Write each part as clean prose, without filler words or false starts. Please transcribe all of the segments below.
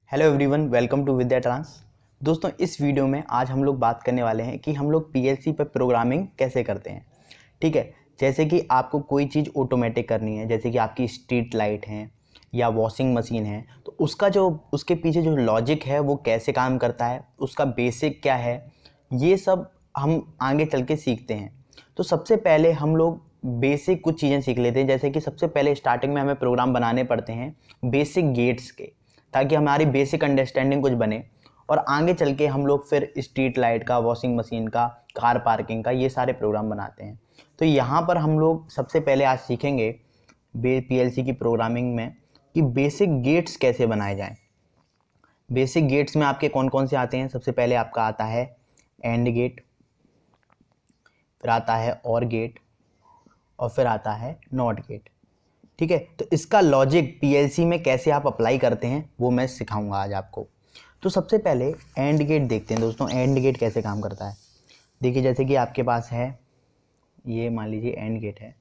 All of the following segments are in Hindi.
Hello everyone, welcome to Vidya Trans. दोस्तों, इस वीडियो में आज हम लोग बात करने वाले हैं कि हम लोग पीएलसी पर प्रोग्रामिंग कैसे करते हैं। ठीक है, जैसे कि आपको कोई चीज़ ऑटोमेटिक करनी है, जैसे कि आपकी स्ट्रीट लाइट है या वॉशिंग मशीन है, तो उसके पीछे जो लॉजिक है वो कैसे काम करता है, उसका बेसिक क्या है, ये सब हम आगे चल के सीखते हैं। तो सबसे पहले हम लोग बेसिक कुछ चीज़ें सीख लेते हैं, जैसे कि सबसे पहले स्टार्टिंग में हमें प्रोग्राम बनाने पड़ते हैं बेसिक गेट्स के, ताकि हमारी बेसिक अंडरस्टैंडिंग कुछ बने और आगे चल के हम लोग फिर स्ट्रीट लाइट का, वॉशिंग मशीन का, कार पार्किंग का, ये सारे प्रोग्राम बनाते हैं। तो यहाँ पर हम लोग सबसे पहले आज सीखेंगे पीएलसी की प्रोग्रामिंग में कि बेसिक गेट्स कैसे बनाए जाएं। बेसिक गेट्स में आपके कौन कौन से आते हैं? सबसे पहले आपका आता है एंड गेट, फिर आता है और गेट, और फिर आता है नॉट गेट। ठीक है, तो इसका लॉजिक पीएलसी में कैसे आप अप्लाई करते हैं वो मैं सिखाऊंगा आज आपको। तो सबसे पहले एंड गेट देखते हैं दोस्तों, एंड गेट कैसे काम करता है। देखिए, जैसे कि आपके पास है, ये मान लीजिए एंड गेट है,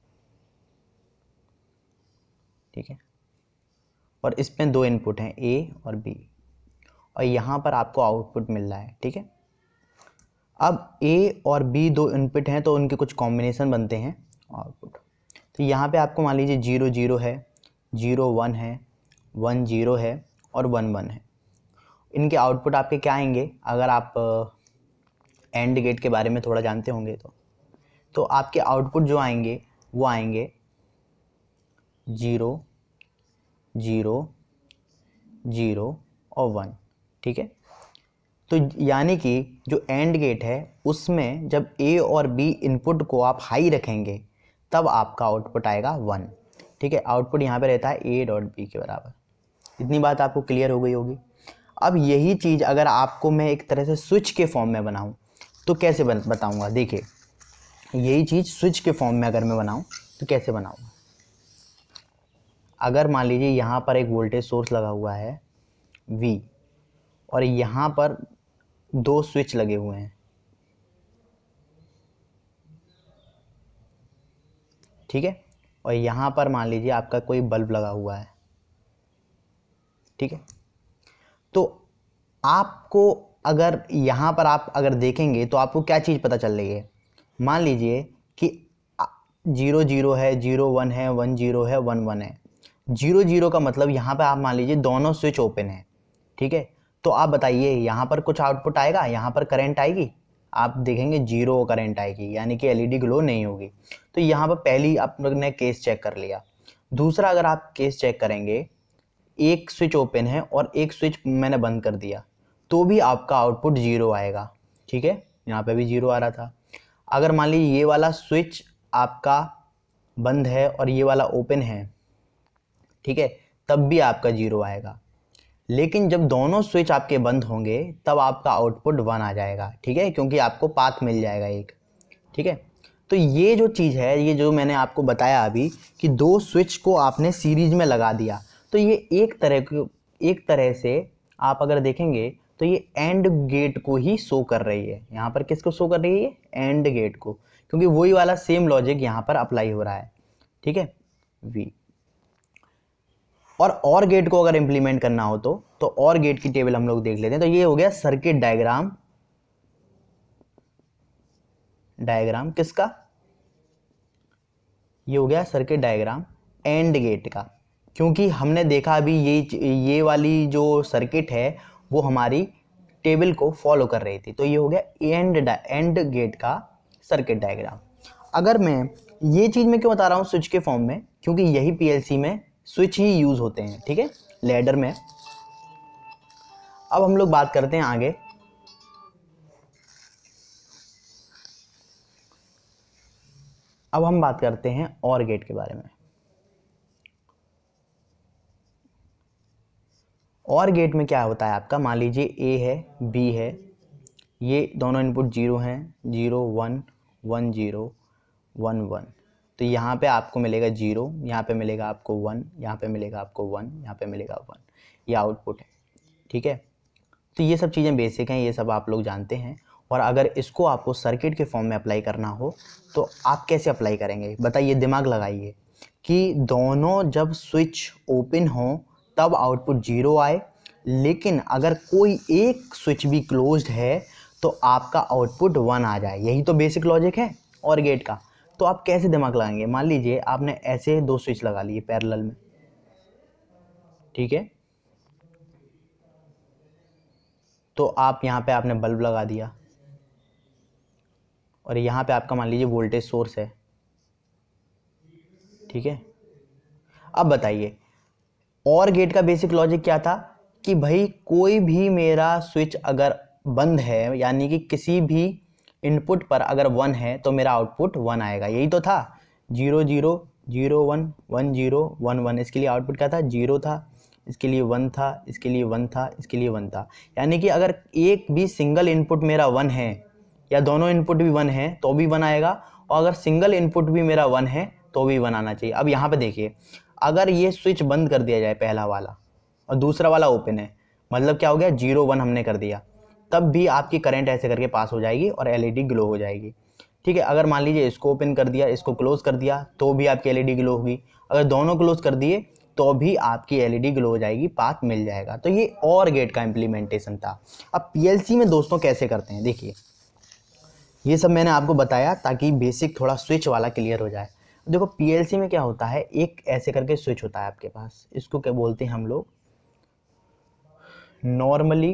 ठीक है, और इसमें दो इनपुट हैं ए और बी, और यहाँ पर आपको आउटपुट मिल रहा है। ठीक है, अब ए और बी दो इनपुट हैं तो उनके कुछ कॉम्बिनेशन बनते हैं आउटपुट। तो यहाँ पे आपको मान लीजिए 0 0 है, 0 1 है, 1 0 है और 1 1 है। इनके आउटपुट आपके क्या आएंगे? अगर आप एंड गेट के बारे में थोड़ा जानते होंगे तो आपके आउटपुट जो आएंगे वो आएंगे 0 0 0 और 1। ठीक है, तो यानी कि जो एंड गेट है उसमें जब ए और बी इनपुट को आप हाई रखेंगे तब आपका आउटपुट आएगा 1। ठीक है, आउटपुट यहाँ पे रहता है ए डॉट बी के बराबर। इतनी बात आपको क्लियर हो गई होगी। अब यही चीज़ अगर आपको मैं एक तरह से स्विच के फॉर्म में बनाऊं तो कैसे बताऊंगा। देखिए, यही चीज़ स्विच के फॉर्म में अगर मैं बनाऊं तो कैसे बनाऊंगा। अगर मान लीजिए यहाँ पर एक वोल्टेज सोर्स लगा हुआ है V, और यहाँ पर दो स्विच लगे हुए हैं, ठीक है, और यहाँ पर मान लीजिए आपका कोई बल्ब लगा हुआ है। ठीक है, तो आपको अगर यहाँ पर आप अगर देखेंगे तो आपको क्या चीज़ पता चल रही है? मान लीजिए कि 0 0 है, 0 1 है, 1 0 है, 1 1 है। 0 0 का मतलब यहाँ पे आप मान लीजिए दोनों स्विच ओपन है। ठीक है, तो आप बताइए यहाँ पर कुछ आउटपुट आएगा, यहाँ पर करंट आएगी? आप देखेंगे 0 करंट आएगी, यानी कि एलईडी ग्लो नहीं होगी। तो यहाँ पर पहली आप लोग ने केस चेक कर लिया। दूसरा, अगर आप केस चेक करेंगे, एक स्विच ओपन है और एक स्विच मैंने बंद कर दिया तो भी आपका आउटपुट 0 आएगा। ठीक है, यहाँ पे भी 0 आ रहा था। अगर मान लीजिए ये वाला स्विच आपका बंद है और ये वाला ओपन है, ठीक है, तब भी आपका 0 आएगा। लेकिन जब दोनों स्विच आपके बंद होंगे तब आपका आउटपुट 1 आ जाएगा। ठीक है, क्योंकि आपको पाथ मिल जाएगा एक। ठीक है, तो ये जो चीज़ है, ये जो मैंने आपको बताया अभी कि दो स्विच को आपने सीरीज में लगा दिया, तो ये एक तरह से आप अगर देखेंगे तो ये एंड गेट को ही शो कर रही है। यहाँ पर किसको शो कर रही है? एंड गेट को, क्योंकि वही वाला सेम लॉजिक यहाँ पर अप्लाई हो रहा है। ठीक है, वी और गेट को अगर इंप्लीमेंट करना हो तो और गेट की टेबल हम लोग देख लेते हैं। तो ये हो गया सर्किट डायग्राम किसका? ये हो गया सर्किट डायग्राम एंड गेट का, क्योंकि हमने देखा अभी ये वाली जो सर्किट है वो हमारी टेबल को फॉलो कर रही थी। तो ये हो गया एंड गेट का सर्किट डायग्राम। अगर मैं ये चीज़ मैं क्यों बता रहा हूँ स्विच के फॉर्म में, क्योंकि यही पीएलसी में स्विच ही यूज़ होते हैं। ठीक है, लैडर में। अब हम लोग बात करते हैं आगे। अब हम बात करते हैं और गेट के बारे में। और गेट में क्या होता है आपका? मान लीजिए ए है, बी है, ये दोनों इनपुट 0 हैं, 0 1 1 0 1 1। तो यहाँ पे आपको मिलेगा 0, यहाँ पे मिलेगा आपको 1, यहाँ पे मिलेगा आपको 1, यहाँ पे मिलेगा 1। ये आउटपुट है। ठीक है, तो ये सब चीज़ें बेसिक हैं, ये सब आप लोग जानते हैं। और अगर इसको आपको सर्किट के फॉर्म में अप्लाई करना हो तो आप कैसे अप्लाई करेंगे? बताइए, दिमाग लगाइए कि दोनों जब स्विच ओपन हो तब आउटपुट 0 आए, लेकिन अगर कोई एक स्विच भी क्लोज्ड है तो आपका आउटपुट 1 आ जाए। यही तो बेसिक लॉजिक है और गेट का। तो आप कैसे दिमाग लगाएंगे? मान लीजिए आपने ऐसे 2 स्विच लगा लिए पैरेलल में, ठीक है, तो आप यहाँ पे आपने बल्ब लगा दिया और यहाँ पे आपका मान लीजिए वोल्टेज सोर्स है, ठीक है। अब बताइए और गेट का बेसिक लॉजिक क्या था कि भाई कोई भी मेरा स्विच अगर बंद है, यानी कि किसी भी इनपुट पर अगर 1 है तो मेरा आउटपुट 1 आएगा। यही तो था 0 0 0 1 1 0 1 1। इसके लिए आउटपुट क्या था? 0 था, इसके लिए 1 था, इसके लिए 1 था, इसके लिए 1 था। यानी कि अगर एक भी सिंगल इनपुट मेरा 1 है या दोनों इनपुट भी 1 है तो भी 1 आएगा, और अगर सिंगल इनपुट भी मेरा 1 है तो भी 1 आना चाहिए। अब यहाँ पे देखिए, अगर ये स्विच बंद कर दिया जाए पहला वाला और दूसरा वाला ओपन है, मतलब क्या हो गया? 0 1 हमने कर दिया, तब भी आपकी करंट ऐसे करके पास हो जाएगी और एलईडी ग्लो हो जाएगी, ठीक है। अगर मान लीजिए इसको ओपन कर दिया, इसको क्लोज कर दिया, तो भी आपकी एलईडी ग्लो होगी। अगर दोनों क्लोज कर दिए तो भी आपकी एलईडी ग्लो हो जाएगी, पाथ मिल जाएगा। तो ये और गेट का इम्प्लीमेंटेशन था। अब पीएलसी में दोस्तों कैसे करते हैं, देखिए ये सब मैंने आपको बताया ताकि बेसिक थोड़ा स्विच वाला क्लियर हो जाए। देखो पीएलसी में क्या होता है, एक ऐसे करके स्विच होता है आपके पास, इसको क्या बोलते हैं हम लोग? Normally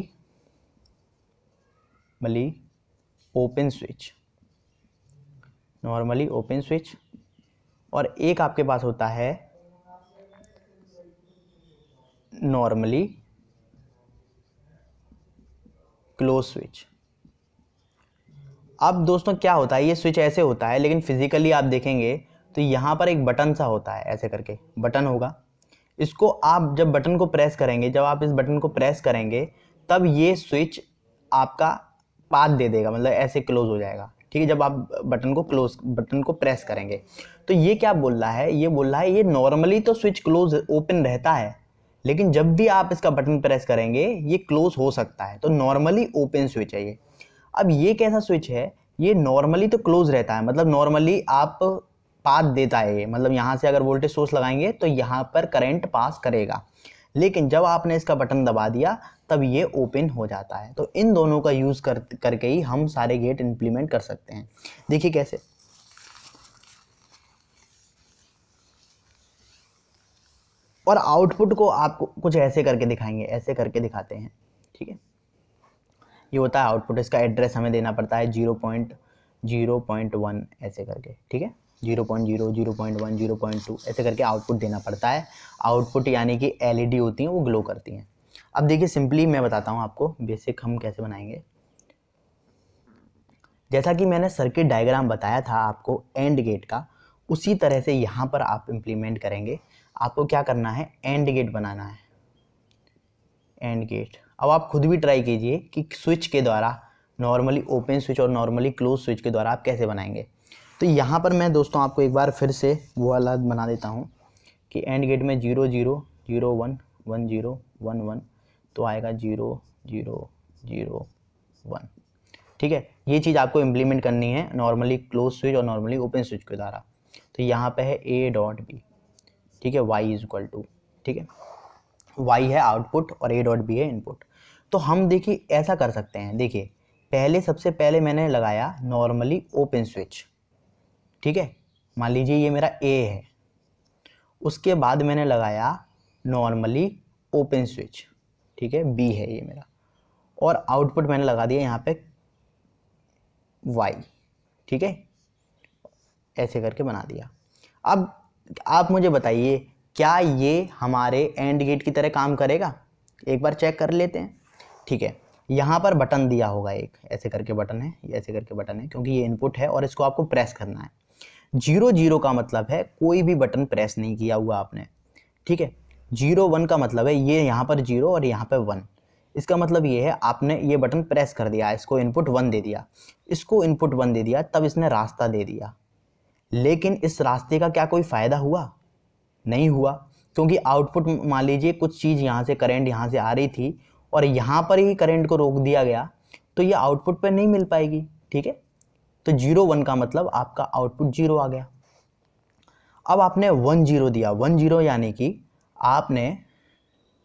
open switch, normally open switch. और एक आपके पास होता है नॉर्मली क्लोज स्विच। अब दोस्तों क्या होता है, ये स्विच ऐसे होता है, लेकिन फिजिकली आप देखेंगे तो यहाँ पर एक बटन सा होता है, ऐसे करके बटन होगा। इसको आप जब बटन को प्रेस करेंगे, जब आप इस बटन को प्रेस करेंगे तब ये स्विच आपका पाथ दे देगा, मतलब ऐसे क्लोज हो जाएगा, ठीक है। जब आप बटन को प्रेस करेंगे तो ये क्या बोल रहा है? ये बोल रहा है ये नॉर्मली तो स्विच क्लोज ओपन रहता है, लेकिन जब भी आप इसका बटन प्रेस करेंगे ये क्लोज हो सकता है। तो नॉर्मली ओपन स्विच है ये। अब ये कैसा स्विच है? ये नॉर्मली तो क्लोज रहता है, मतलब नॉर्मली आप पाथ देता है ये, मतलब यहाँ से अगर वोल्टेज सोर्स लगाएंगे तो यहाँ पर करंट पास करेगा, लेकिन जब आपने इसका बटन दबा दिया तब ये ओपन हो जाता है। तो इन दोनों का यूज़ करके ही हम सारे गेट इंप्लीमेंट कर सकते हैं। देखिए कैसे, और आउटपुट को आपको कुछ ऐसे करके दिखाएंगे, ऐसे करके दिखाते हैं, ठीक है। ये होता है आउटपुट, इसका एड्रेस हमें देना पड़ता है 0.0.1 ऐसे करके, ठीक है। 0.0 0.1 0.2 ऐसे करके आउटपुट देना पड़ता है। आउटपुट यानी कि एलईडी होती हैं, वो ग्लो करती हैं। अब देखिए सिंपली मैं बताता हूँ आपको बेसिक हम कैसे बनाएंगे। जैसा कि मैंने सर्किट डायग्राम बताया था आपको एंड गेट का, उसी तरह से यहाँ पर आप इम्प्लीमेंट करेंगे। आपको क्या करना है? एंड गेट बनाना है, एंड गेट। अब आप खुद भी ट्राई कीजिए कि स्विच के द्वारा, नॉर्मली ओपन स्विच और नॉर्मली क्लोज स्विच के द्वारा आप कैसे बनाएंगे। तो यहाँ पर मैं दोस्तों आपको एक बार फिर से वो वाला बना देता हूँ कि एंड गेट में 0 0 0 1 1 0 1 1, तो आएगा 0 0 0 1, ठीक है। ये चीज़ आपको इम्प्लीमेंट करनी है नॉर्मली क्लोज स्विच और नॉर्मली ओपन स्विच के द्वारा। तो यहाँ पे है A.B, ठीक है, Y इज इक्वल टू, ठीक है, Y है आउटपुट और A.B है इनपुट। तो हम देखिए ऐसा कर सकते हैं, देखिए पहले सबसे पहले मैंने लगाया नॉर्मली ओपन स्विच, ठीक है, मान लीजिए ये मेरा A है। उसके बाद मैंने लगाया नॉर्मली ओपन स्विच, ठीक है, B है ये मेरा, और आउटपुट मैंने लगा दिया यहाँ पे Y, ठीक है, ऐसे करके बना दिया। अब आप मुझे बताइए क्या ये हमारे एंड गेट की तरह काम करेगा? एक बार चेक कर लेते हैं, ठीक है। यहाँ पर बटन दिया होगा, एक ऐसे करके बटन है, ये ऐसे करके बटन है, क्योंकि ये इनपुट है और इसको आपको प्रेस करना है। 0 0 का मतलब है कोई भी बटन प्रेस नहीं किया हुआ आपने, ठीक है। 0 1 का मतलब है ये यहाँ पर 0 और यहाँ पर 1, इसका मतलब ये है आपने ये बटन प्रेस कर दिया, इसको इनपुट 1 दे दिया, इसको इनपुट 1 दे दिया, तब इसने रास्ता दे दिया। लेकिन इस रास्ते का क्या कोई फ़ायदा हुआ? नहीं हुआ, क्योंकि आउटपुट मान लीजिए कुछ चीज़ यहाँ से करंट यहाँ से आ रही थी और यहाँ पर ही करंट को रोक दिया गया, तो ये आउटपुट पर नहीं मिल पाएगी, ठीक है। तो 0 1 का मतलब आपका आउटपुट 0 आ गया। अब आपने 1 0 दिया, 1 0 यानी कि आपने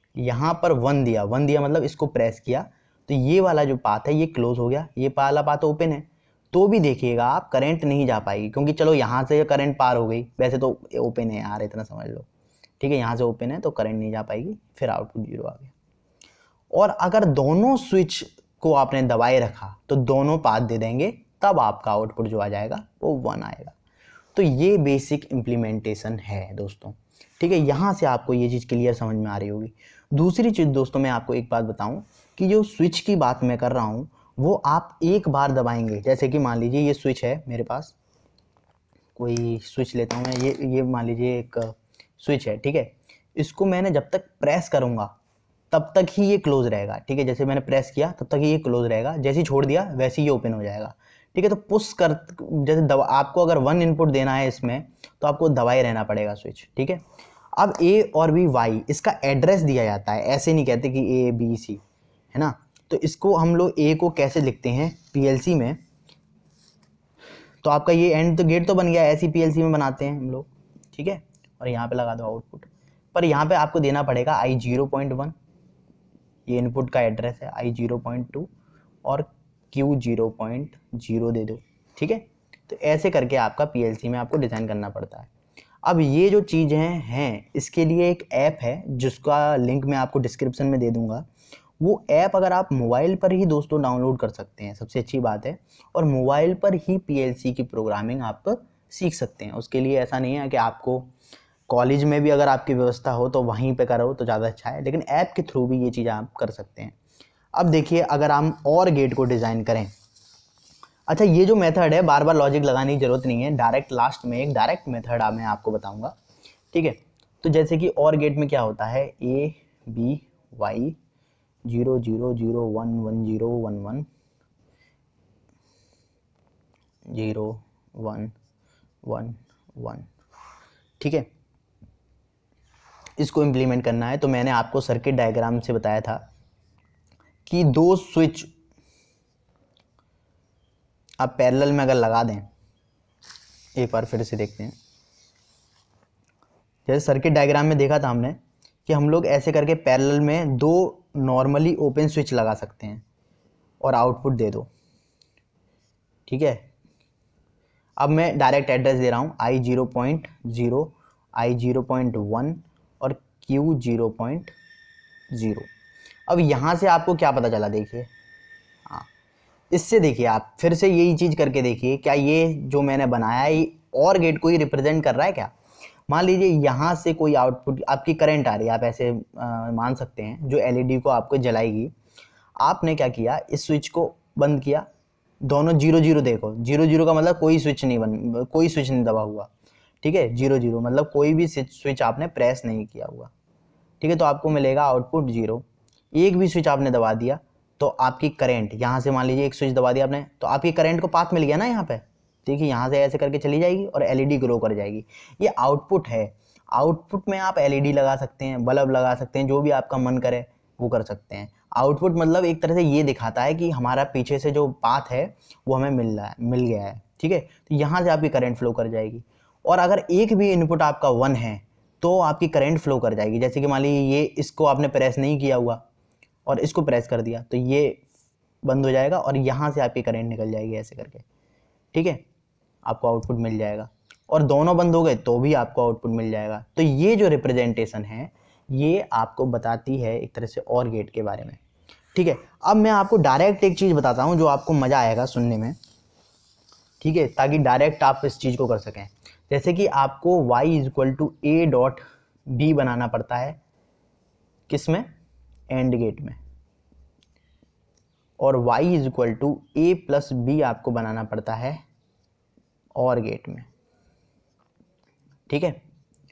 यहाँ पर 1 दिया, 1 दिया मतलब इसको प्रेस किया तो ये वाला जो पाथ है ये क्लोज हो गया, ये वाला पाथ ओपन है। तो भी देखिएगा आप करंट नहीं जा पाएगी, क्योंकि चलो यहाँ से करंट पार हो गई, वैसे तो ओपन है यार, इतना समझ लो, ठीक है, यहाँ से ओपन है तो करंट नहीं जा पाएगी, फिर आउटपुट 0 आ गया। और अगर दोनों स्विच को आपने दबाए रखा तो दोनों पाथ दे देंगे, तब आपका आउटपुट जो आ जाएगा वो 1 आएगा। तो ये बेसिक इम्प्लीमेंटेशन है दोस्तों, ठीक है। यहाँ से आपको ये चीज़ क्लियर समझ में आ रही होगी। दूसरी चीज़ दोस्तों, मैं आपको एक बात बताऊं कि जो स्विच की बात मैं कर रहा हूँ वो आप एक बार दबाएंगे, जैसे कि मान लीजिए ये स्विच है मेरे पास, कोई स्विच लेता हूँ मैं, ये मान लीजिए एक स्विच है, ठीक है। इसको मैंने जब तक प्रेस करूँगा तब तक ही ये क्लोज रहेगा, ठीक है। जैसे मैंने प्रेस किया तब तक ही ये क्लोज रहेगा, जैसे ही छोड़ दिया वैसे ही ये ओपन हो जाएगा, ठीक है। तो पुश कर, जैसे दबा, आपको अगर 1 इनपुट देना है इसमें तो आपको दबाए रहना पड़ेगा स्विच, ठीक है। अब ए और बी वाई, इसका एड्रेस दिया जाता है, ऐसे नहीं कहते कि ए बी सी, है ना। तो इसको हम लोग ए को कैसे लिखते हैं पीएलसी में, तो आपका ये एंड तो गेट तो बन गया, ऐसी पीएलसी में बनाते हैं हम लोग, ठीक है। और यहाँ पे लगा दो आउटपुट, पर यहाँ पे आपको देना पड़ेगा I0.1, ये इनपुट का एड्रेस है, I0.2 और Q0.0 दे दो, ठीक है। तो ऐसे करके आपका पीएलसी में आपको डिज़ाइन करना पड़ता है। अब ये जो चीज़ें हैं इसके लिए एक ऐप है जिसका लिंक मैं आपको डिस्क्रिप्शन में दे दूंगा। वो ऐप अगर आप मोबाइल पर ही दोस्तों डाउनलोड कर सकते हैं, सबसे अच्छी बात है, और मोबाइल पर ही पीएलसी की प्रोग्रामिंग आप सीख सकते हैं। उसके लिए ऐसा नहीं है कि आपको कॉलेज में भी अगर आपकी व्यवस्था हो तो वहीं पे करो तो ज़्यादा अच्छा है, लेकिन ऐप के थ्रू भी ये चीज़ आप कर सकते हैं। अब देखिए, अगर हम और गेट को डिज़ाइन करें, अच्छा ये जो मेथड है बार बार लॉजिक लगाने की जरूरत नहीं है, डायरेक्ट लास्ट में एक डायरेक्ट मेथड मैं आपको बताऊंगा, ठीक है। तो जैसे कि और गेट में क्या होता है, ए बी वाई 0 0 0 1 1 0 1 1 0 1 1 1, ठीक है। इसको इम्प्लीमेंट करना है तो मैंने आपको सर्किट डायग्राम से बताया था कि दो स्विच आप पैरेलल में अगर लगा दें, एक बार फिर से देखते हैं। जैसे सर्किट डायग्राम में देखा था हमने कि हम लोग ऐसे करके पैरेलल में दो नॉर्मली ओपन स्विच लगा सकते हैं और आउटपुट दे दो, ठीक है। अब मैं डायरेक्ट एड्रेस दे रहा हूँ I0.0 I0.1 और Q0.0। अब यहाँ से आपको क्या पता चला, देखिए, हाँ, इससे देखिए आप फिर से यही चीज़ करके देखिए, क्या ये जो मैंने बनाया है ये और गेट को ही रिप्रेजेंट कर रहा है क्या। मान लीजिए यहाँ से कोई आउटपुट आपकी करंट आ रही है, आप ऐसे मान सकते हैं, जो एलईडी को आपको जलाएगी। आपने क्या किया, इस स्विच को बंद किया, दोनों 0 0 देखो, 0 0 का मतलब कोई स्विच नहीं दबा हुआ, ठीक है। 0 0 मतलब कोई भी स्विच आपने प्रेस नहीं किया हुआ, ठीक है। तो आपको मिलेगा आउटपुट 0। एक भी स्विच आपने दबा दिया तो आपकी करंट, यहाँ से मान लीजिए एक स्विच दबा दिया आपने तो आपकी करंट को पाथ मिल गया ना यहाँ पे, देखिए यहाँ से ऐसे करके चली जाएगी और एलईडी ग्लो कर जाएगी। ये आउटपुट है। आउटपुट में आप एलईडी लगा सकते हैं, बल्ब लगा सकते हैं, जो भी आपका मन करे वो कर सकते हैं। आउटपुट मतलब एक तरह से ये दिखाता है कि हमारा पीछे से जो पाथ है वो हमें मिल गया है, ठीक है। तो यहाँ से आपकी करंट फ्लो कर जाएगी। और अगर एक भी इनपुट आपका 1 है तो आपकी करंट फ्लो कर जाएगी। जैसे कि मान लीजिए ये, इसको आपने प्रेस नहीं किया हुआ और इसको प्रेस कर दिया तो ये बंद हो जाएगा और यहाँ से आपकी करंट निकल जाएगी ऐसे करके, ठीक है। आपको आउटपुट मिल जाएगा। और दोनों बंद हो गए तो भी आपको आउटपुट मिल जाएगा। तो ये जो रिप्रेजेंटेशन है ये आपको बताती है एक तरह से और गेट के बारे में, ठीक है। अब मैं आपको डायरेक्ट एक चीज़ बताता हूँ जो आपको मज़ा आएगा सुनने में, ठीक है, ताकि डायरेक्ट आप इस चीज़ को कर सकें। जैसे कि आपको y=a.b बनाना पड़ता है, किस में, एंड गेट में, और y=a+b आपको बनाना पड़ता है और गेट में, ठीक है।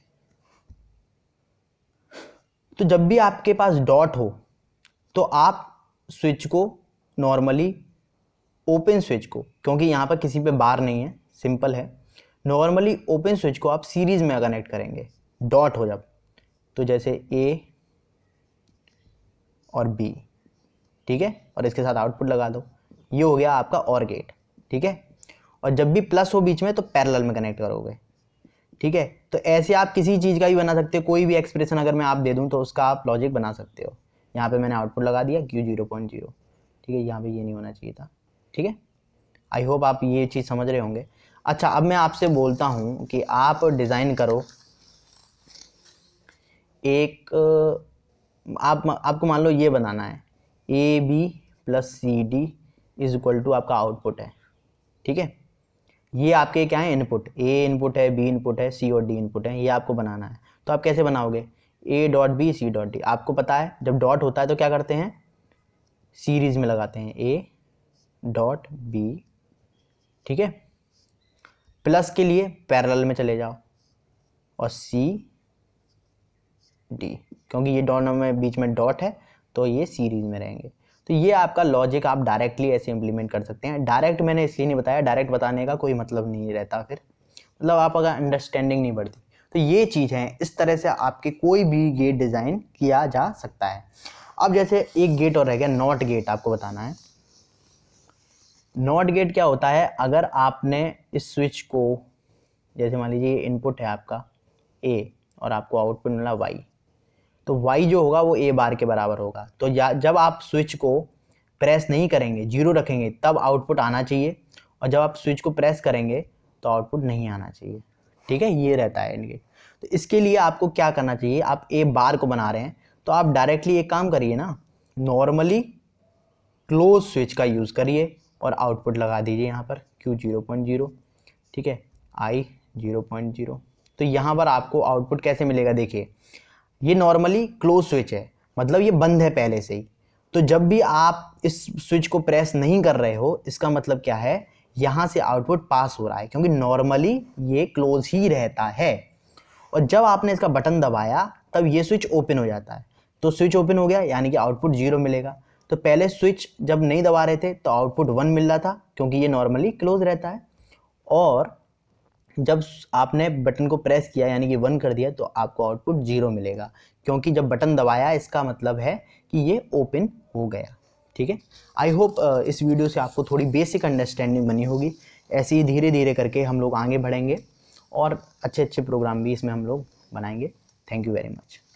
तो जब भी आपके पास डॉट हो तो आप स्विच को नॉर्मली, ओपन स्विच को, क्योंकि यहाँ पर किसी पे बार नहीं है, सिंपल है, नॉर्मली ओपन स्विच को आप सीरीज में कनेक्ट करेंगे डॉट हो जब, तो जैसे A और B, ठीक है, और इसके साथ आउटपुट लगा दो, ये हो गया आपका और गेट, ठीक है। और जब भी प्लस हो बीच में तो पैरेलल में कनेक्ट करोगे, ठीक है। तो ऐसे आप किसी चीज़ का भी बना सकते हो, कोई भी एक्सप्रेशन अगर मैं आप दे दूं तो उसका आप लॉजिक बना सकते हो। यहाँ पे मैंने आउटपुट लगा दिया Q 0.0, ठीक है, यहाँ पे ये नहीं होना चाहिए था, ठीक है। आई होप आप ये चीज़ समझ रहे होंगे। अच्छा, अब मैं आपसे बोलता हूँ कि आप डिज़ाइन करो एक आपको मान लो ये बनाना है AB + CD = आपका आउटपुट है, ठीक है। ये आपके क्या है, इनपुट, A इनपुट है, B इनपुट है, C और D इनपुट है, ये आपको बनाना है। तो आप कैसे बनाओगे, A.B C.D। आपको पता है जब डॉट होता है तो क्या करते हैं, सीरीज में लगाते हैं A.B, ठीक है। प्लस के लिए पैरेलल में चले जाओ और C D, क्योंकि ये दोनों में बीच में डॉट है तो ये सीरीज में रहेंगे। तो ये आपका लॉजिक आप डायरेक्टली ऐसे इंप्लीमेंट कर सकते हैं। डायरेक्ट मैंने इसलिए नहीं बताया, डायरेक्ट बताने का कोई मतलब नहीं रहता, फिर मतलब आप अगर अंडरस्टैंडिंग नहीं बढ़ती। तो ये चीज़ है, इस तरह से आपके कोई भी गेट डिज़ाइन किया जा सकता है। अब जैसे एक गेट और रह गया, नॉट गेट आपको बताना है। नॉट गेट क्या होता है, अगर आपने इस स्विच को, जैसे मान लीजिए इनपुट है आपका A और आपको आउटपुट मिला Y, तो Y जो होगा वो A बार के बराबर होगा। तो जब आप स्विच को प्रेस नहीं करेंगे, 0 रखेंगे, तब आउटपुट आना चाहिए, और जब आप स्विच को प्रेस करेंगे तो आउटपुट नहीं आना चाहिए, ठीक है। ये रहता है इनके। तो इसके लिए आपको क्या करना चाहिए, आप A बार को बना रहे हैं तो आप डायरेक्टली एक काम करिए ना, नॉर्मली क्लोज स्विच का यूज़ करिए और आउटपुट लगा दीजिए यहाँ पर Q 0.0, ठीक है, I 0.0। तो यहाँ पर आपको आउटपुट कैसे मिलेगा, देखिए ये नॉर्मली क्लोज स्विच है, मतलब ये बंद है पहले से ही। तो जब भी आप इस स्विच को प्रेस नहीं कर रहे हो, इसका मतलब क्या है, यहाँ से आउटपुट पास हो रहा है, क्योंकि नॉर्मली ये क्लोज ही रहता है। और जब आपने इसका बटन दबाया तब ये स्विच ओपन हो जाता है। तो स्विच ओपन हो गया यानी कि आउटपुट 0 मिलेगा। तो पहले स्विच जब नहीं दबा रहे थे तो आउटपुट 1 मिल रहा था, क्योंकि ये नॉर्मली क्लोज रहता है। और जब आपने बटन को प्रेस किया यानी कि 1 कर दिया तो आपको आउटपुट 0 मिलेगा, क्योंकि जब बटन दबाया इसका मतलब है कि ये ओपन हो गया, ठीक है। आई होप इस वीडियो से आपको थोड़ी बेसिक अंडरस्टैंडिंग बनी होगी। ऐसे ही धीरे धीरे करके हम लोग आगे बढ़ेंगे और अच्छे अच्छे प्रोग्राम भी इसमें हम लोग बनाएंगे। Thank you very much.